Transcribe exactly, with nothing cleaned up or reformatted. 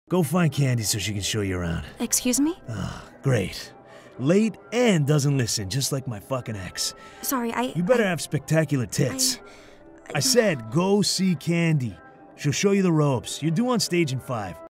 Go find Candy so she can show you around. Excuse me? Ah, great. Late and doesn't listen, just like my fucking ex. Sorry, I... You better I, have spectacular tits. I, I, I said go see Candy. She'll show you the ropes. You're due on stage in five.